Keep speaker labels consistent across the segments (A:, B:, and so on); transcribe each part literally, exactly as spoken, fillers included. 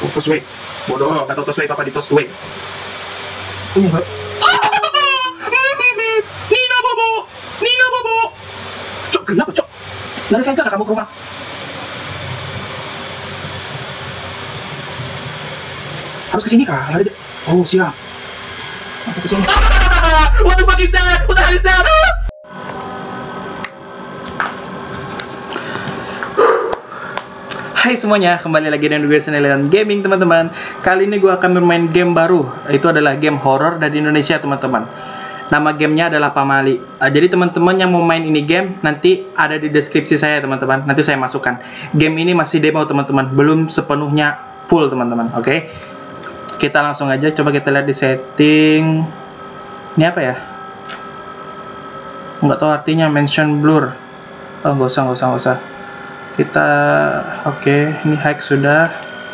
A: Tos we. Bodoh, kata tos we apa di tos we. Ini enggak. Nina bobo. Nina bobo. Cok, kenapa, Cok? Lari saja kamu ke rumah. Harus kesini kah? Lari aja. Oh, siap. Aku kesini. What the fuck is that? What the hell is that? Hai semuanya, kembali lagi dengan gue Senelian Gaming teman-teman. Kali ini gue akan bermain game baru. Itu adalah game horror dari Indonesia teman-teman. Nama gamenya adalah Pamali. uh, Jadi teman-teman yang mau main ini game, nanti ada di deskripsi saya teman-teman. Nanti saya masukkan. Game ini masih demo teman-teman, belum sepenuhnya full teman-teman. Oke, okay? Kita langsung aja, coba kita lihat di setting. Ini apa ya? Nggak tahu artinya, mention blur. Oh nggak usah, nggak usah, nggak usah. Kita oke, okay, ini hike sudah.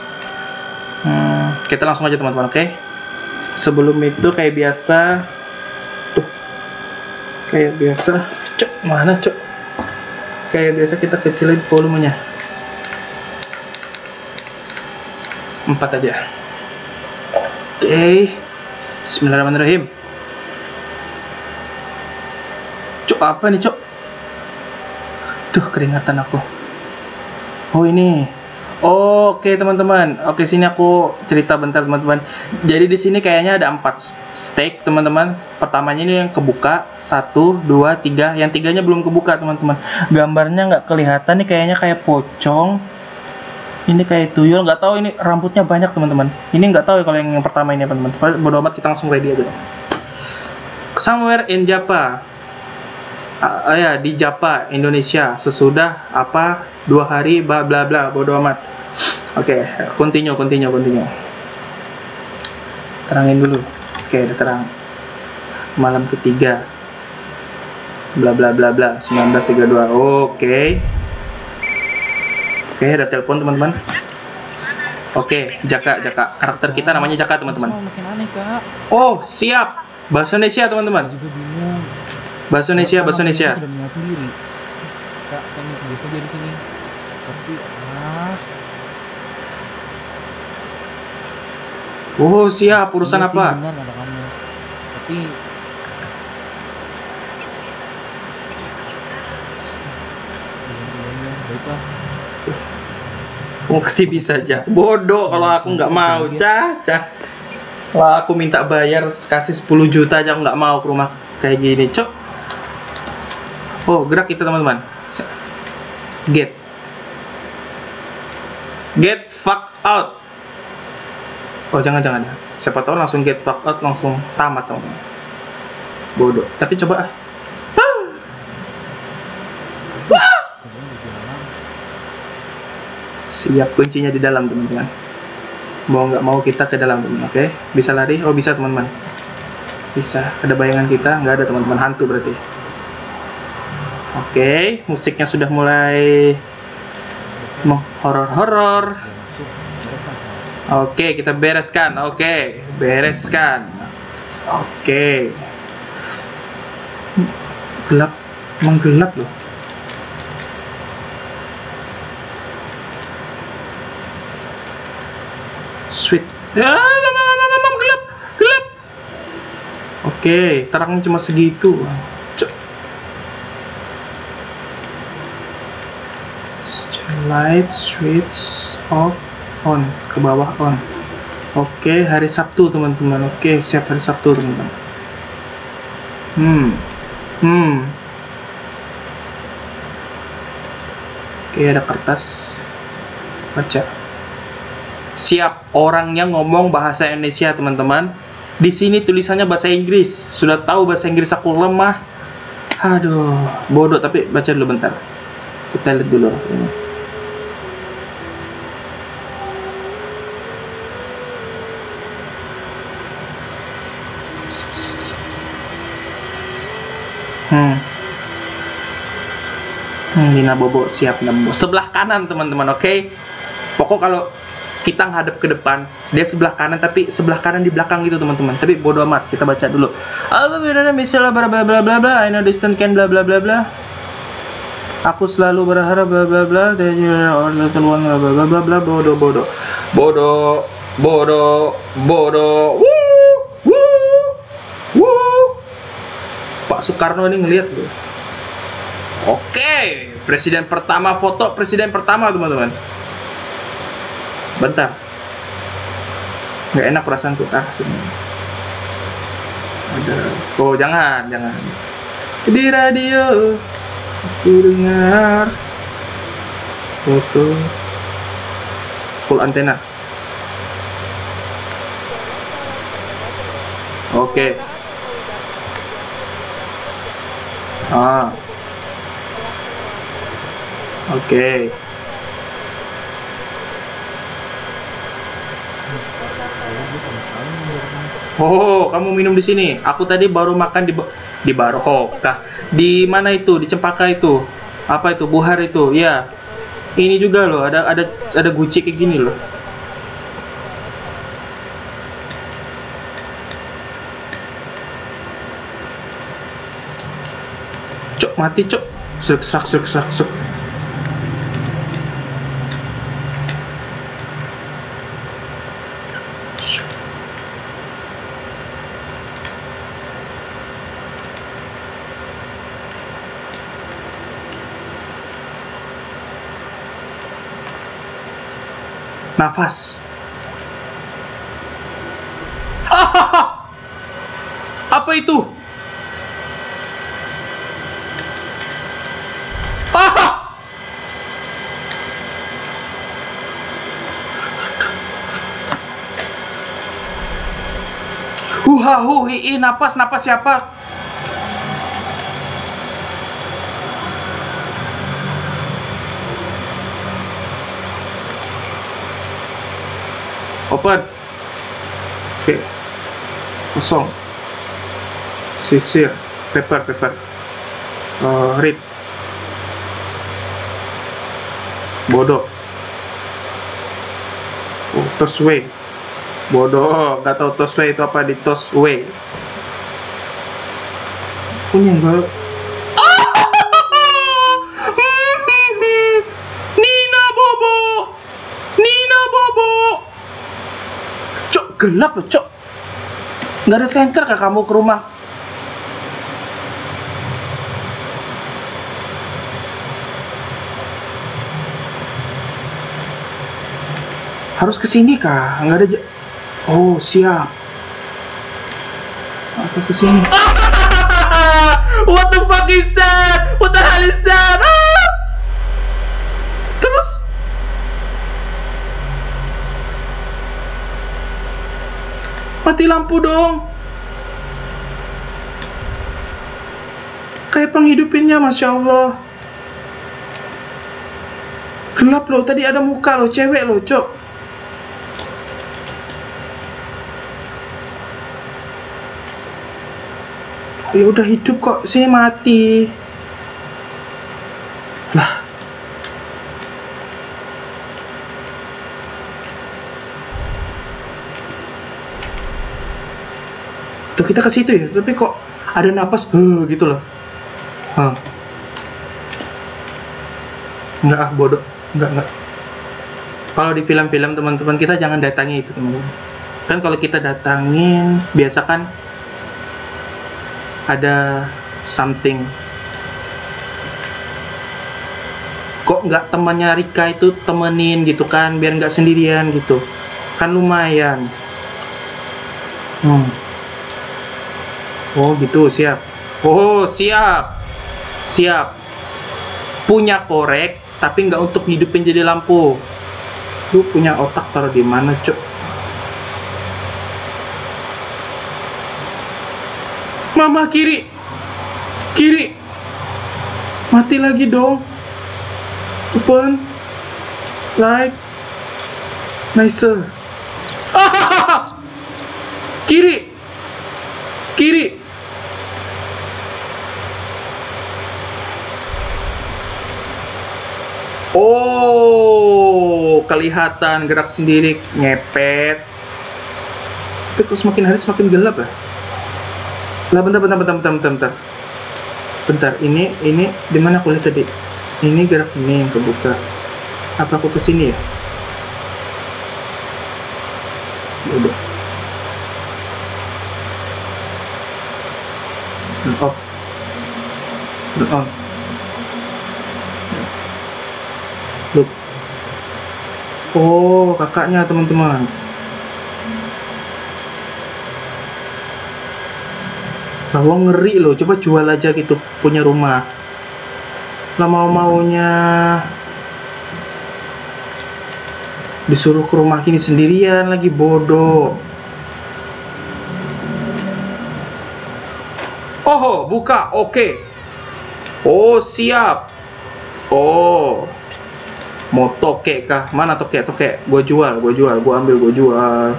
A: hmm, Kita langsung aja teman-teman. Oke, okay? Sebelum itu kayak biasa, tuh kayak biasa, cok mana cok? Kayak biasa kita kecilin volumenya empat aja. Oke, okay. Bismillahirrahmanirrahim. Cok apa nih cok? Duh keringatan aku. Oh ini, oh, oke okay, teman-teman. Oke okay, sini aku cerita bentar teman-teman. Jadi di sini kayaknya ada empat stake teman-teman. Pertamanya ini yang kebuka, satu, dua, tiga. Yang tiganya belum kebuka teman-teman. Gambarnya nggak kelihatan nih, kayaknya kayak pocong. Ini kayak tuyul, nggak tahu ini rambutnya banyak teman-teman. Ini nggak tahu ya kalau yang, yang pertama ini teman-teman. Bodo amat, kita langsung ready aja. Somewhere in Java. Uh, ya di Java Indonesia sesudah apa dua hari bla bla bla, bodo amat. Oke, okay, continue continue continue. Terangin dulu. Oke, okay, udah terang. Malam ketiga. Bla bla bla bla seribu sembilan ratus tiga puluh dua. Oke. Okay. Oke, okay, ada telepon teman-teman. Oke, okay, Jaka Jaka. Karakter kita namanya Jaka teman-teman. Oh, siap. Bahasa Indonesia teman-teman. Bahasa Indonesia, bahasa Indonesia.
B: Sudah punya sendiri. Kak, saya ingin biasa aja di sini. Tapi ah.
A: Oh, siap. Urusan
B: Iya
A: apa?
B: sih, benar kata kamu. Tapi iya, baiklah.
A: Kamu pasti bisa aja. Bodoh kalau aku nggak mau, Caca. Kalau aku minta bayar kasih sepuluh juta aja, aku nggak mau ke rumah kayak gini, Cok. Oh, gerak kita teman-teman. Get. Get fuck out. Oh, jangan-jangan ya. Siapa tahu langsung get fuck out, langsung tamat teman-teman. Bodoh. Tapi coba ah. Wah. Siap, kuncinya di dalam teman-teman. Mau nggak mau kita ke dalam teman-teman. Oke, bisa lari? Oh, bisa teman-teman. Bisa. Ada bayangan kita? Nggak ada teman-teman. Hantu berarti. Oke, okay, musiknya sudah mulai horor-horor. Oke, okay, kita bereskan. Oke, okay, bereskan. Oke. Okay. Gelap, menggelap loh. Sweet. Ya, gelap, gelap. Oke, okay, terangnya cuma segitu. Light switch off on, ke bawah on. Oke, okay, hari Sabtu teman-teman. Oke, okay, siap hari Sabtu teman-teman. Hmm, hmm. Oke, okay, ada kertas. Baca. Siap, orangnya ngomong bahasa Indonesia teman-teman. Di sini tulisannya bahasa Inggris. Sudah tahu bahasa Inggris aku lemah. Aduh, bodoh. Tapi baca dulu bentar. Kita lihat dulu. Hmm. Hmm, Nina Bobo, siap Nina Bobo. Sebelah kanan teman-teman, oke? Okay? Pokok kalau kita ngadep ke depan, dia sebelah kanan, tapi sebelah kanan di belakang gitu teman-teman. Tapi bodo amat, kita baca dulu. Allah tidak misalnya bla bla bla bla bla. I know distant can bla bla bla bla. Aku selalu berharap bla bla bla. Dari little one bla bla bla bla. Bodoh bodoh. Bodoh, bodoh, bodoh. Wuh, wuh, wuh. Pak Soekarno ini ngelihat loh. Oke, presiden pertama, foto presiden pertama teman-teman. Bentar, nggak enak perasaanku. Ah, sini. Ada. Oh, jangan, jangan. Di radio aku dengar foto full antena. Oke. Ah. Oke.
B: Saya gue sama sekali minum dari sini.
A: Oh, kamu minum di sini. Aku tadi baru makan di di Barokah. Di mana itu? Di Cempaka itu. Apa itu? Buhar itu. Ya. Ini juga loh, ada ada ada guci kayak gini loh. Cok, mati, cok. Sek sak sek sak sek. Nafas. Ah, apa itu? Ah, huha hu hi napas napas siapa? Open. Oke. Kosong. Sisir. Paper, paper. Uh, read. Bodoh. Oh, toss away. Bodoh. Gak tau toss away itu apa, di toss away. Punya enggak? Nina Bobo. Nina Bobo. Cok, gelap loh, cok. Nggak ada senter kah kamu ke rumah? Harus kesini kah? Nggak ada. Oh, siap. Atau kesini? What the fuck is that? What the hell is that? Ah! Terus? Mati lampu dong. Kayak penghidupinnya, Masya Allah. Gelap loh, tadi ada muka loh, cewek loh, cok. Ya udah hidup kok, sini mati. Lah. Tuh kita ke situ ya, tapi kok ada napas huh, gitu loh. Huh. Enggak ah, bodoh. Enggak, enggak. Kalau di film-film teman-teman, kita jangan datangi itu, teman-teman. Kan kalau kita datangin, biasa kan ada something. Kok nggak temannya Rika itu temenin gitu kan, biar nggak sendirian gitu. Kan lumayan. Hmm. Oh gitu, siap. Oh siap. Siap. Punya korek, tapi nggak untuk hidupin jadi lampu. Lu punya otak taruh di mana, cok? Mama kiri. Kiri. Mati lagi dong. Open. Like. Nicer. Ah! Kiri. Kiri. Oh, kelihatan gerak sendiri, ngepet. Tapi kok semakin hari semakin gelap ya? Lah bentar bentar bentar bentar bentar bentar. Bentar, ini ini di mana aku lihat tadi? Ini gerak ini yang kebuka. Apa aku kesini ya? Udah. Turn off. Turn on. Look. Oh, kakaknya teman-teman. Bahwa ngeri loh, coba jual aja gitu punya rumah. Lah mau-maunya disuruh ke rumah kini sendirian lagi, bodoh. Oh, buka, oke. Okay. Oh, siap. Oh, mau tokek kah? Mana tokek? Tokek, gue jual, gue jual, gue ambil, gue jual.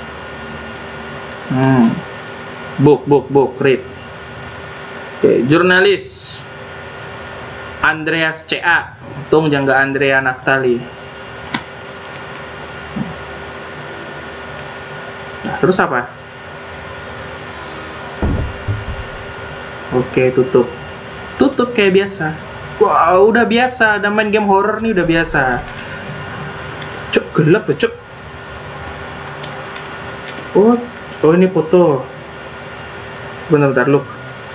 A: Hmm, book, book, book, read. Oke, okay. Jurnalis Andreas C A. Untung jangan Andrea Naftali. Nah, terus apa? Oke, tutup. Tutup kayak biasa. Wah, wow, udah biasa. Udah main game horror nih udah biasa. Cuk, gelap ya, cuk. Oh, oh ini foto. Bentar-bentar, look.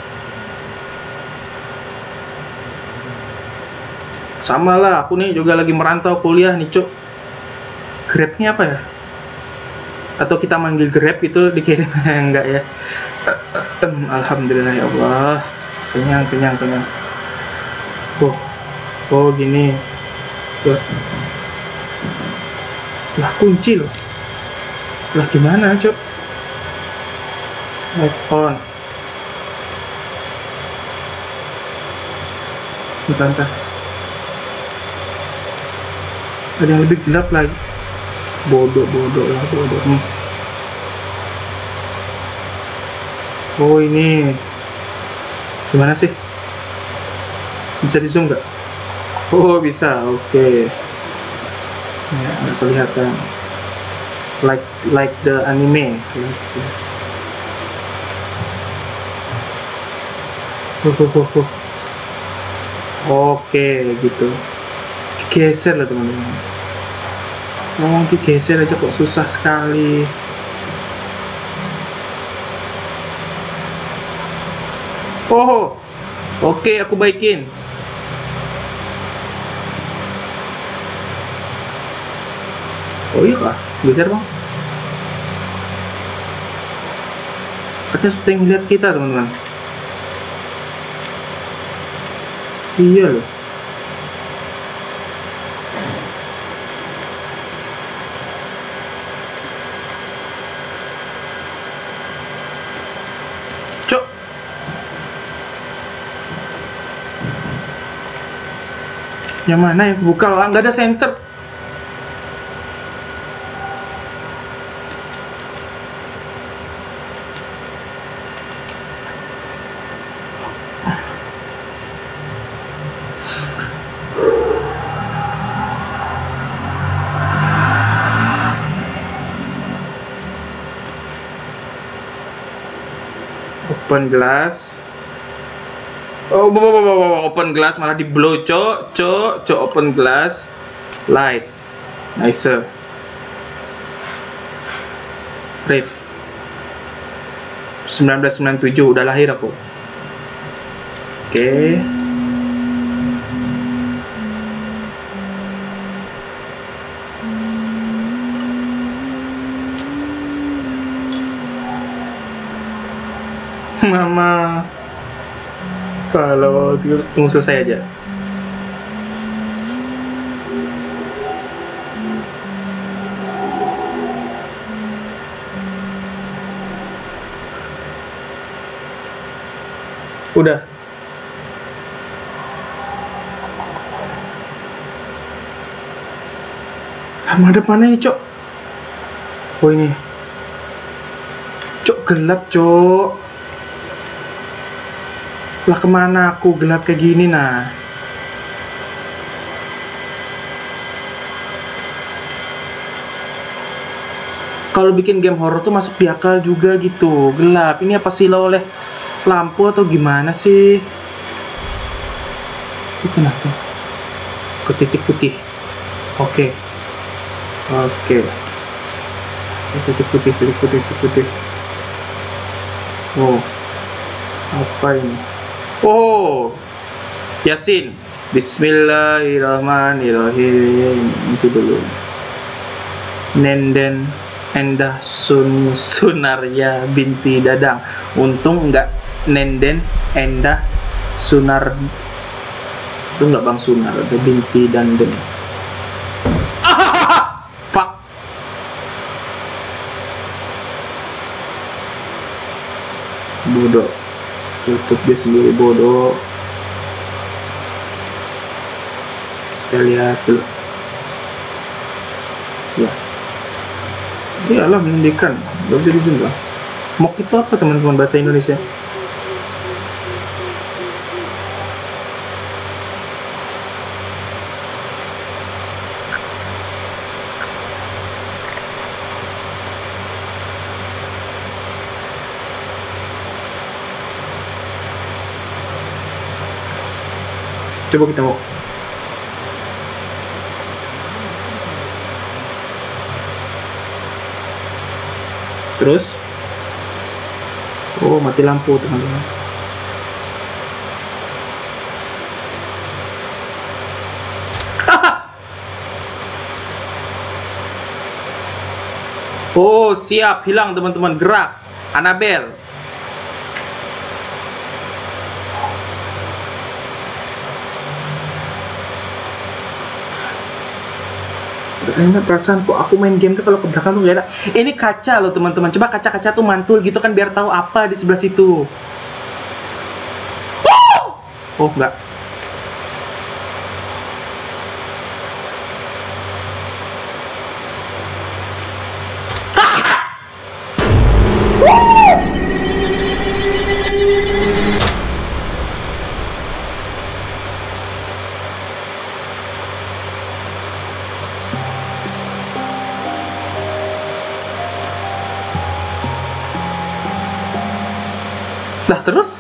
A: Sama lah, aku nih juga lagi merantau kuliah nih, cuk. Grab-nya apa ya? Atau kita manggil Grab itu dikirim? Enggak ya. Alhamdulillah ya Allah. Kenyang, kenyang, kenyang. Oh, oh gini. Loh. Lah kunci loh. Lah gimana, cuk? iPhone. Bentar, ada yang lebih gelap lagi. Bodoh, bodoh lah, bodoh. Hmm. Oh ini gimana sih? Bisa di zoom nggak? Oh bisa, oke. Okay. Ya, nggak kelihatan. Like like the anime. Oh, oh, oh, oh. Oke, gitu. Geser lah teman-teman. Ngomong digeser aja kok susah sekali. Oh, oke okay, aku baikin. Oh iya kah? Geser bang. Katanya seperti yang lihat kita teman-teman. Iya loh. Cok. Yang mana yang buka? Ah, nggak ada center. Open glass. Oh, bawa bawa bawa open glass malah di blow, cok, cok, cok, open glass, light, nice. Rip. seribu sembilan ratus sembilan puluh tujuh udah lahir aku. Oke. Okay. Mama, kalau tunggu selesai aja. Udah. Madep mana ini, cok? Oh ini. Cok, gelap, cok. Lah kemana aku gelap kayak gini nah? Kalau bikin game horror tuh masuk di akal juga gitu. Gelap. Ini apa silau oleh lampu atau gimana sih? Itu nah tuh. Ke titik putih. Oke. Okay. Oke. Okay. Titik putih, titik putih, titik putih. Oh, apa ini? Oh, Yasin. Bismillahirrahmanirrahim. Itu dulu. Nenden Endah Sun Sunaria binti Dadang. Untung enggak Nenden Endah Sunar. Itu enggak Bang Sunar, ada binti Danden. Ah, fuck. Bodoh. Tutup dia sendiri, bodoh. Kita lihat dulu. Ya. Iyalah menyedihkan, gak bisa di zoom lah. Mock itu apa teman-teman bahasa Indonesia? Coba kita mau. Terus, oh mati lampu teman-teman. Oh siap, hilang teman-teman, gerak. Annabelle. Enak perasaan kok aku main game tuh kalau ke belakang tuh gak ada. Ini kaca loh teman-teman. Coba kaca-kaca tuh mantul gitu kan biar tahu apa di sebelah situ. Oh enggak. Lah terus?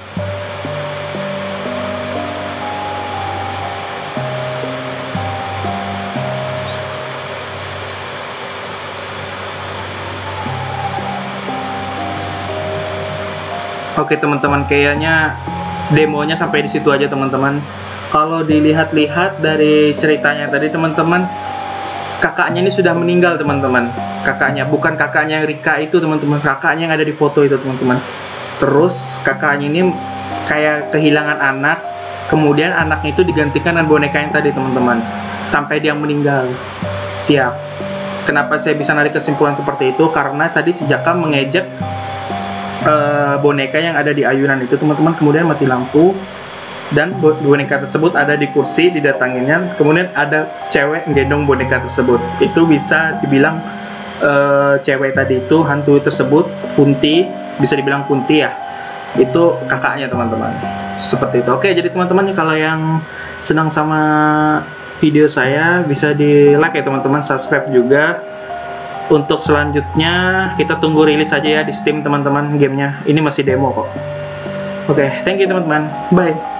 A: Oke teman-teman, kayaknya demonya sampai di situ aja teman-teman. Kalau dilihat-lihat dari ceritanya tadi teman-teman, kakaknya ini sudah meninggal teman-teman. Kakaknya, bukan kakaknya yang Rika itu teman-teman, kakaknya yang ada di foto itu teman-teman. Terus kakaknya ini kayak kehilangan anak, kemudian anaknya itu digantikan dengan boneka yang tadi teman-teman, sampai dia meninggal. Siap. Kenapa saya bisa narik kesimpulan seperti itu? Karena tadi si Jaka mengejek uh, boneka yang ada di ayunan itu teman-teman, kemudian mati lampu, dan boneka tersebut ada di kursi didatanginnya, kemudian ada cewek gendong boneka tersebut. Itu bisa dibilang uh, cewek tadi itu, hantu tersebut Punti, bisa dibilang Punti ya, itu kakaknya teman-teman. Seperti itu. Oke, jadi teman-teman kalau yang senang sama video saya bisa di like ya teman-teman, subscribe juga. Untuk selanjutnya kita tunggu rilis aja ya di Steam teman-teman gamenya. Ini masih demo kok. Oke, thank you teman-teman. Bye.